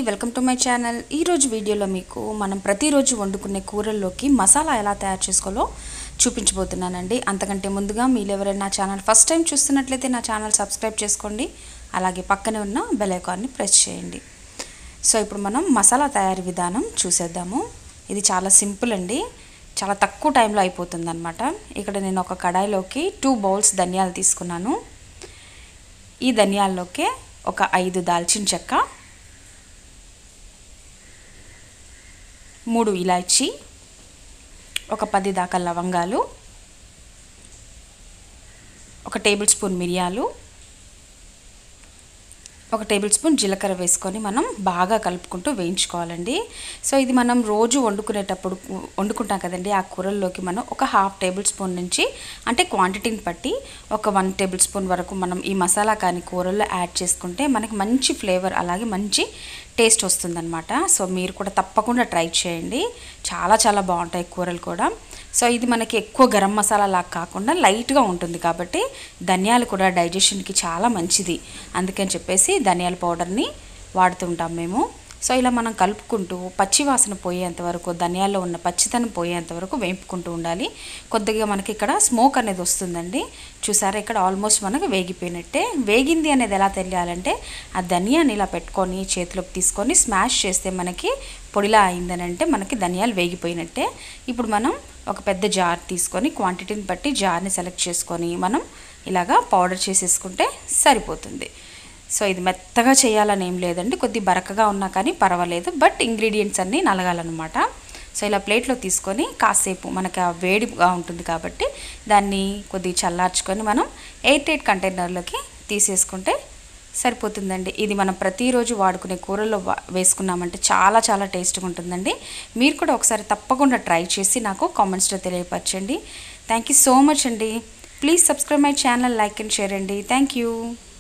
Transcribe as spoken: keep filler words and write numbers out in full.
Welcome to my channel. ఈ రోజు వీడియోలో మీకు మనం ప్రతిరోజు వండుకునే కూరల్లోకి మసాలా ఎలా తయారు చేసుకోవాలో చూపించబోతున్నానండి। అంతకంటే ముందుగా మీరు ఎవరైనా నా ఛానల్ ఫస్ట్ టైం చూస్తున్నట్లయితే నా ఛానల్ సబ్స్క్రైబ్ చేసుకోండి, అలాగే పక్కనే ఉన్న బెల్ ఐకాన్ని ప్రెస్ చేయండి। సో ఇప్పుడు మనం మసాలా తయారీ విధానం చూసేద్దాము। ఇది చాలా సింపుల్ అండి, చాలా తక్కువ టైంలో అయిపోతుందన్నమాట। ఇక్కడ నేను ఒక కడాయిలోకి టూ బౌల్స్ ధనియాలు తీసుకున్నాను। ఈ ధనియాల్లోకి ఒక ఐదు దాల్చిన చెక్క, మూడు ఇలాచీ, ఒక పది దాకా లవంగాలు, ఒక టేబుల్ స్పూన్ మిరియాలు, ఒక టేబుల్ స్పూన్ జీలకర్ర వేసుకొని మనం బాగా కలుపుకుంటూ వేయించుకోవాలండి। సో ఇది మనం రోజు వండుకునేటప్పుడు వండుకుంటాం కదండి, ఆ కూరల్లోకి మనం ఒక హాఫ్ టేబుల్ స్పూన్ నుంచి అంటే క్వాంటిటీని బట్టి ఒక వన్ టేబుల్ స్పూన్ వరకు మనం ఈ మసాలా కానీ కూరల్లో యాడ్ చేసుకుంటే మనకి మంచి ఫ్లేవర్ అలాగే మంచి టేస్ట్ వస్తుందన్నమాట। సో మీరు కూడా తప్పకుండా ట్రై చేయండి, చాలా చాలా బాగుంటాయి కూరలు కూడా। సో ఇది మనకి ఎక్కువ గరం మసాలా లాగా కాకుండా లైట్గా ఉంటుంది కాబట్టి ధనియాలు కూడా డైజెషన్కి చాలా మంచిది, అందుకని చెప్పేసి ధనియాల పౌడర్ని వాడుతుంటాం మేము। సో ఇలా మనం కలుపుకుంటూ పచ్చివాసన పోయేంత వరకు, ధనియాల్లో ఉన్న పచ్చితనం పోయేంత వరకు వేపుకుంటూ ఉండాలి। కొద్దిగా మనకి ఇక్కడ స్మోక్ అనేది వస్తుందండి, చూసారా ఇక్కడ ఆల్మోస్ట్ మనకు వేగిపోయినట్టే। వేగింది అనేది ఎలా తెలియాలంటే ఆ ధనియాని ఇలా పెట్టుకొని చేతిలోకి తీసుకొని స్మాష్ చేస్తే మనకి పొడిలా అయిందని అంటే మనకి ధనియాలు వేగిపోయినట్టే। ఇప్పుడు మనం ఒక పెద్ద జార్ తీసుకొని క్వాంటిటీని బట్టి జార్ని సెలెక్ట్ చేసుకొని మనం ఇలాగా పౌడర్ చేసేసుకుంటే సరిపోతుంది। సో ఇది మెత్తగా చేయాలని ఏం లేదండి, కొద్ది బరకగా ఉన్నా కానీ పర్వాలేదు, బట్ ఇంగ్రీడియంట్స్ అన్నీ నలగాలన్నమాట। సో ఇలా ప్లేట్లో తీసుకొని కాసేపు మనకి ఆ వేడిగా ఉంటుంది కాబట్టి దాన్ని కొద్దిగా చల్లార్చుకొని మనం ఎయిట్ ఎయిట్ కంటైనర్లోకి తీసేసుకుంటే సరిపోతుందండి। ఇది మనం ప్రతిరోజు వాడుకునే కూరల్లో వేసుకున్నామంటే చాలా చాలా టేస్ట్గా ఉంటుందండి। మీరు కూడా ఒకసారి తప్పకుండా ట్రై చేసి నాకు కామెంట్స్లో తెలియపరచండి। థ్యాంక్ యూ సో మచ్ అండి। Please subscribe my channel, like and share అండి। Thank you.